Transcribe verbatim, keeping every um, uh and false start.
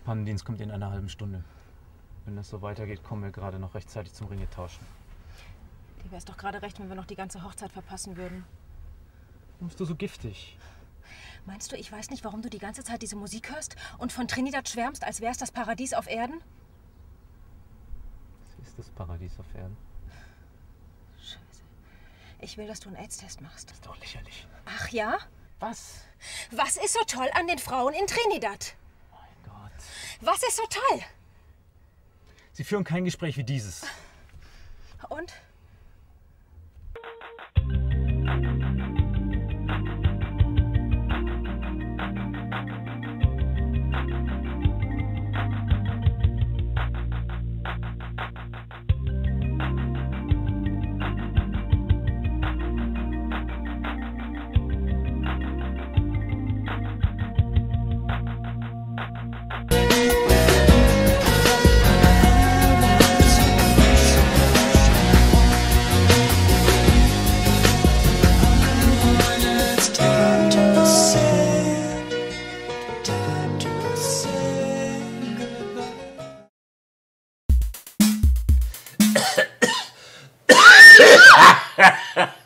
Pannendienst kommt in einer halben Stunde. Wenn das so weitergeht, kommen wir gerade noch rechtzeitig zum Ringe tauschen. Dir wär's doch gerade recht, wenn wir noch die ganze Hochzeit verpassen würden. Warum bist du so giftig? Meinst du, ich weiß nicht, warum du die ganze Zeit diese Musik hörst und von Trinidad schwärmst, als wär's das Paradies auf Erden? Was ist das Paradies auf Erden? Scheiße. Ich will, dass du einen AIDS-Test machst. Das ist doch lächerlich. Ach ja? Was? Was ist so toll an den Frauen in Trinidad? Mein Gott. Was ist so toll? Sie führen kein Gespräch wie dieses. Und? Ha ha ha!